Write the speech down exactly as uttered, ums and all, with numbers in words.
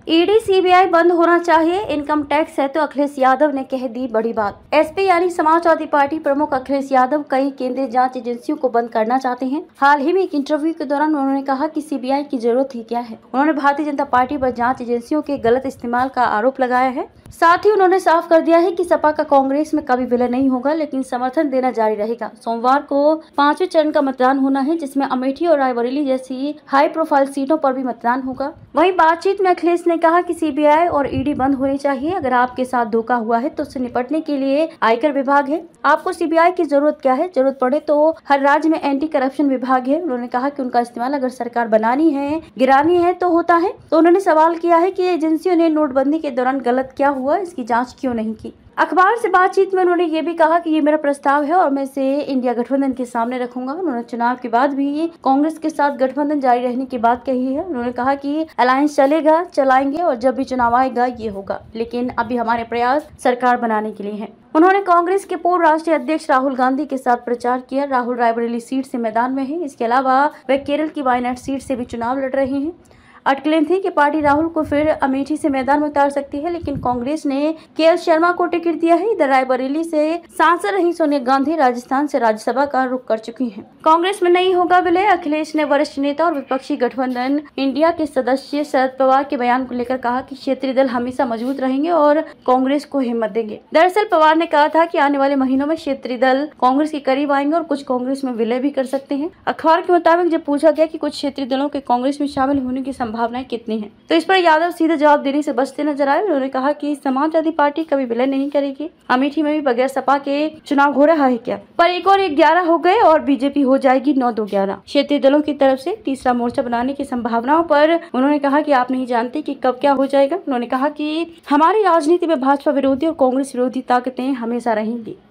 ED CBI बंद होना चाहिए, इनकम टैक्स है तो अखिलेश यादव ने कह दी बड़ी बात। एसपी यानी समाजवादी पार्टी प्रमुख अखिलेश यादव कई केंद्रीय जांच एजेंसियों को बंद करना चाहते हैं। हाल ही में एक इंटरव्यू के दौरान उन्होंने कहा कि सीबीआई की जरूरत ही क्या है। उन्होंने भारतीय जनता पार्टी पर जांच एजेंसियों के गलत इस्तेमाल का आरोप लगाया है। साथ ही उन्होंने साफ कर दिया है कि सपा का कांग्रेस में कभी विलय नहीं होगा, लेकिन समर्थन देना जारी रहेगा। सोमवार को पांचवें चरण का मतदान होना है, जिसमें अमेठी और रायबरेली जैसी हाई प्रोफाइल सीटों पर भी मतदान होगा। वहीं बातचीत में अखिलेश ने कहा कि सीबीआई और ईडी बंद होनी चाहिए। अगर आपके साथ धोखा हुआ है तो उससे निपटने के लिए आयकर विभाग है। आपको सीबीआई की जरूरत क्या है? जरूरत पड़े तो हर राज्य में एंटी करप्शन विभाग है। उन्होंने कहा कि उनका इस्तेमाल अगर सरकार बनानी है, गिरानी है तो होता है। तो उन्होंने सवाल किया है कि एजेंसियों ने नोटबंदी के दौरान गलत क्या हुआ, इसकी जांच क्यों नहीं की। अखबार से बातचीत में उन्होंने ये भी कहा कि ये मेरा प्रस्ताव है और मैं इसे इंडिया गठबंधन के सामने रखूंगा। उन्होंने चुनाव के बाद भी कांग्रेस के साथ गठबंधन जारी रहने की बात कही है। उन्होंने कहा कि अलायंस चलेगा, चलाएंगे और जब भी चुनाव आएगा ये होगा, लेकिन अभी हमारे प्रयास सरकार बनाने के लिए हैं। उन्होंने कांग्रेस के पूर्व राष्ट्रीय अध्यक्ष राहुल गांधी के साथ प्रचार किया। राहुल रायबरेली सीट से मैदान में है। इसके अलावा वे केरल की वायनाड सीट से भी चुनाव लड़ रहे हैं। अटकलें थी कि पार्टी राहुल को फिर अमेठी से मैदान में उतार सकती है, लेकिन कांग्रेस ने के एल शर्मा को टिकट दिया है। इधर रायबरेली से सांसद रही सोनिया गांधी राजस्थान से राज्यसभा का रुख कर चुकी हैं। कांग्रेस में नहीं होगा विलय। अखिलेश ने वरिष्ठ नेता और विपक्षी गठबंधन इंडिया के सदस्य शरद पवार के बयान को लेकर कहा कि क्षेत्रीय दल हमेशा मजबूत रहेंगे और कांग्रेस को हिम्मत देंगे। दरअसल पवार ने कहा था कि आने वाले महीनों में क्षेत्रीय दल कांग्रेस के करीब आएंगे और कुछ कांग्रेस में विलय भी कर सकते हैं। अखबार के मुताबिक जब पूछा गया कि कुछ क्षेत्रीय दलों के कांग्रेस में शामिल होने की संभावनाएं कितनी है, तो इस पर यादव सीधे जवाब देने से बचते नजर आए। उन्होंने कहा कि समाजवादी पार्टी कभी विलय नहीं करेगी। अमेठी में भी बगैर सपा के चुनाव हो रहा है क्या? पर एक और एक ग्यारह हो गए और बीजेपी हो जाएगी नौ दो ग्यारह। क्षेत्रीय दलों की तरफ से तीसरा मोर्चा बनाने की संभावनाओं पर उन्होंने कहा कि आप नहीं जानते कि कब क्या हो जाएगा। उन्होंने कहा कि हमारी राजनीति में भाजपा विरोधी और कांग्रेस विरोधी ताकतें हमेशा रहेंगी।